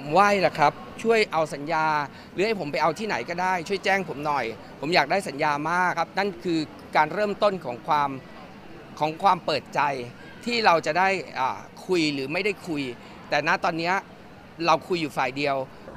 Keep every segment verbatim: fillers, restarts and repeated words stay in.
ไหว้ละครับช่วยเอาสัญญาหรือให้ผมไปเอาที่ไหนก็ได้ช่วยแจ้งผมหน่อยผมอยากได้สัญญามากครับนั่นคือการเริ่มต้นของความของความเปิดใจที่เราจะได้คุยหรือไม่ได้คุยแต่ณตอนนี้เราคุยอยู่ฝ่ายเดียว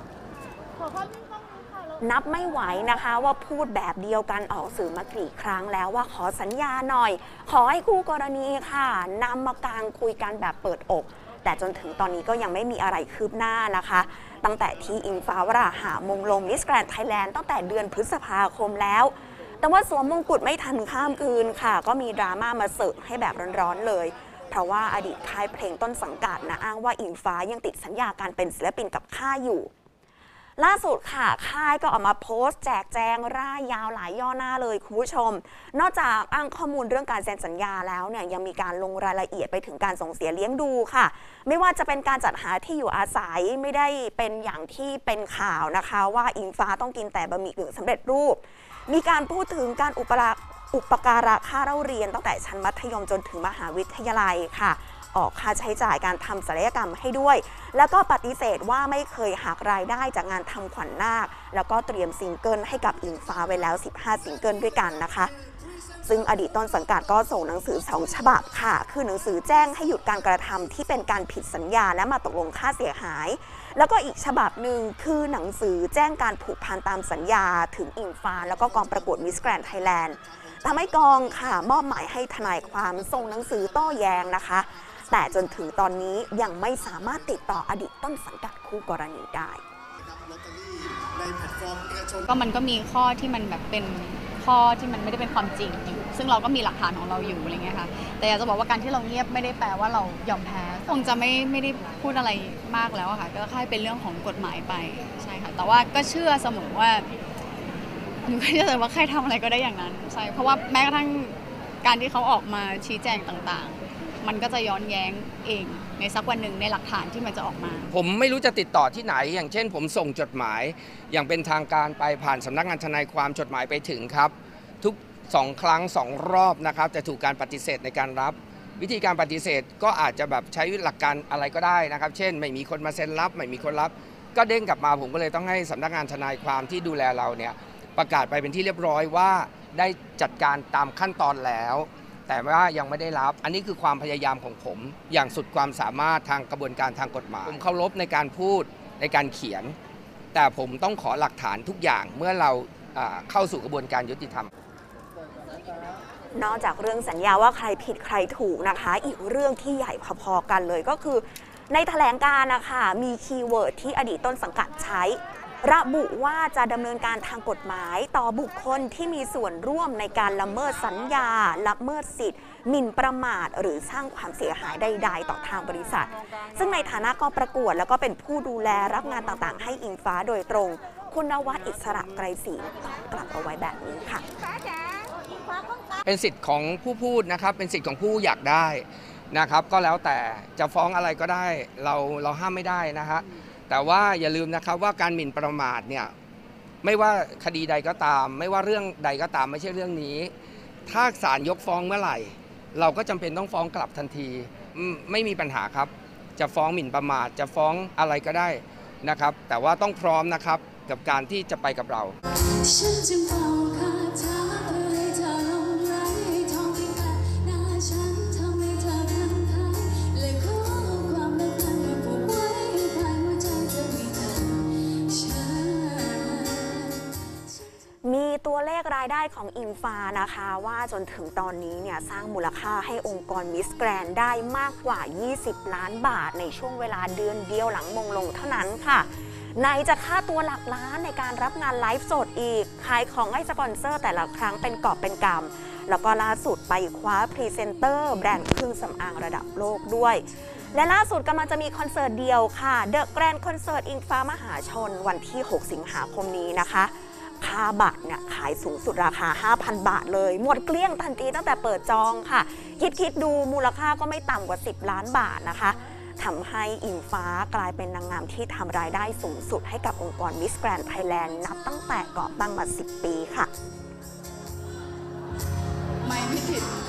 นับไม่ไหวนะคะว่าพูดแบบเดียวกันออกสื่อมากี่ครั้งแล้วว่าขอสัญญาหน่อยขอให้คู่กรณีค่ะนำมากางคุยกันแบบเปิดอกแต่จนถึงตอนนี้ก็ยังไม่มีอะไรคืบหน้านะคะตั้งแต่ที่อิงฟ้าวราหามงลงมิสแกรนด์ไทยแลนด์ตั้งแต่เดือนพฤษภาคมแล้วแต่ว่าสวมมงกุฎไม่ทันข้ามคืนค่ะก็มีดราม่ามาเสิร์ฟให้แบบร้อนๆเลยเพราะว่าอดีตค่ายเพลงต้นสังกัดนะอ้างว่าอิงฟ้ายังติดสัญญาการเป็นศิลปินกับค่ายอยู่ล่าสุดค่ะค่ายก็ออกมาโพสต์แจกแจงร่ายยาวหลายย่อหน้าเลยคุณผู้ชมนอกจากอ้างข้อมูลเรื่องการเซ็นสัญญาแล้วเนี่ยยังมีการลงรายละเอียดไปถึงการส่งเสียเลี้ยงดูค่ะไม่ว่าจะเป็นการจัดหาที่อยู่อาศัยไม่ได้เป็นอย่างที่เป็นข่าวนะคะว่าอิงฟ้าต้องกินแต่บะหมี่กึ่งสำเร็จรูปมีการพูดถึงการอุปราอุปการะค่าเล่าเรียนตั้งแต่ชั้นมัธยมจนถึงมหาวิทยาลัยค่ะออกค่าใช้จ่ายการทำศัลยกรรมให้ด้วยแล้วก็ปฏิเสธว่าไม่เคยหักรายได้จากงานทำขวัญนาคแล้วก็เตรียมซิงเกิลให้กับอิงฟ้าไว้แล้วสิบห้าซิงเกิลด้วยกันนะคะซึ่งอดีตต้นสังกัดก็ส่งหนังสือสองฉบับค่ะคือหนังสือแจ้งให้หยุดการกระทำที่เป็นการผิดสัญญาและมาตกลงค่าเสียหายแล้วก็อีกฉบับหนึ่งคือหนังสือแจ้งการผูกพันตามสัญญาถึงอิงฟ้าแล้วก็กองประกวดมิสแกรนด์ไทยแลนด์ทำให้กองค่ะมอบหมายให้ทนายความส่งหนังสือโต้แย้งนะคะแต่จนถึงตอนนี้ยังไม่สามารถติดต่ออดีตต้นสังกัดคู่กรณีได้ก็มันก็มีข้อที่มันแบบเป็นข้อที่มันไม่ได้เป็นความจริงอยู่ซึ่งเราก็มีหลักฐานของเราอยู่อะไรเงี้ยค่ะแต่อยากจะบอกว่าการที่เราเงียบไม่ได้แปลว่าเรายอมแพ้คงจะไม่ไม่ได้พูดอะไรมากแล้วค่ะก็แค่เป็นเรื่องของกฎหมายไปใช่ค่ะแต่ว่าก็เชื่อเสมอว่าหนูก็เชื่อว่าใครทำอะไรก็ได้อย่างนั้นใช่เพราะว่าแม้กระทั่งการที่เขาออกมาชี้แจงต่างๆมันก็จะย้อนแย้งเองในสักวันหนึ่งในหลักฐานที่มันจะออกมาผมไม่รู้จะติดต่อที่ไหนอย่างเช่นผมส่งจดหมายอย่างเป็นทางการไปผ่านสำนักงานทนายความจดหมายไปถึงครับทุกสองครั้งสองรอบนะครับแต่ถูกการปฏิเสธในการรับวิธีการปฏิเสธก็อาจจะแบบใช้หลักการอะไรก็ได้นะครับเช่นไม่มีคนมาเซ็นรับไม่มีคนรับก็เด้งกลับมาผมก็เลยต้องให้สำนักงานทนายความที่ดูแลเราเนี่ยประกาศไปเป็นที่เรียบร้อยว่าได้จัดการตามขั้นตอนแล้วแต่ว่ายังไม่ได้รับอันนี้คือความพยายามของผมอย่างสุดความสามารถทางกระบวนการทางกฎหมายผมเคารพในการพูดในการเขียนแต่ผมต้องขอหลักฐานทุกอย่างเมื่อเราเข้าสู่กระบวนการยุติธรรมนอกจากเรื่องสัญญาว่าใครผิดใครถูกนะคะอีกเรื่องที่ใหญ่พอๆกันเลยก็คือในแถลงการนะคะมีคีย์เวิร์ดที่อดีตต้นสังกัดใช้ระบุว่าจะดำเนินการทางกฎหมายต่อบุคคลที่มีส่วนร่วมในการละเมิดสัญญาละเมิดสิทธิ์หมิ่นประมาทหรือสร้างความเสียหายใดๆต่อทางบริษัทซึ่งในฐานะกองประกวดแล้วก็เป็นผู้ดูแลรับงานต่างๆให้อิงฟ้าโดยตรงคุณนวัดอิสระไกรศรีตอบกลับเอาไว้แบบนี้ค่ะเป็นสิทธิ์ของผู้พูดนะครับเป็นสิทธิ์ของผู้อยากได้นะครับก็แล้วแต่จะฟ้องอะไรก็ได้เราเราห้ามไม่ได้นะฮะแต่ว่าอย่าลืมนะครับว่าการหมิ่นประมาทเนี่ยไม่ว่าคดีใดก็ตามไม่ว่าเรื่องใดก็ตามไม่ใช่เรื่องนี้ถ้าศาลยกฟ้องเมื่อไหร่เราก็จำเป็นต้องฟ้องกลับทันทีไม่มีปัญหาครับจะฟ้องหมิ่นประมาทจะฟ้องอะไรก็ได้นะครับแต่ว่าต้องพร้อมนะครับกับการที่จะไปกับเรามีตัวเลขรายได้ของอิงฟ้านะคะว่าจนถึงตอนนี้เนี่ยสร้างมูลค่าให้องค์กรมิสแกรนด์ได้มากกว่ายี่สิบล้านบาทในช่วงเวลาเดือนเดียวหลังมงลงเท่านั้นค่ะไหนจะค่าตัวหลักล้านในการรับงานไลฟ์สดอีกขายของให้สปอนเซอร์แต่ละครั้งเป็นกอบเป็นกำแล้วก็ล่าสุดไปคว้าพรีเซนเตอร์แบรนด์เครื่องสำอางระดับโลกด้วยและล่าสุดกำลังจะมีคอนเสิร์ตเดียวค่ะเดอะแกรนด์คอนเสิร์ตอิงฟ้ามหาชนวันที่หกสิงหาคมนี้นะคะค่าบัตรเนี่ยขายสูงสุดราคา ห้าพัน บาทเลยหมดเกลี้ยงทันทีตั้งแต่เปิดจองค่ะคิดคิดดูมูลค่าก็ไม่ต่ำกว่าสิบล้านบาทนะคะทำให้อิงฟ้ากลายเป็นนางงามที่ทำรายได้สูงสุดให้กับองค์กร Miss Grand Thailand นับตั้งแต่ก่อตั้งมาสิบปีค่ะไม่ผิด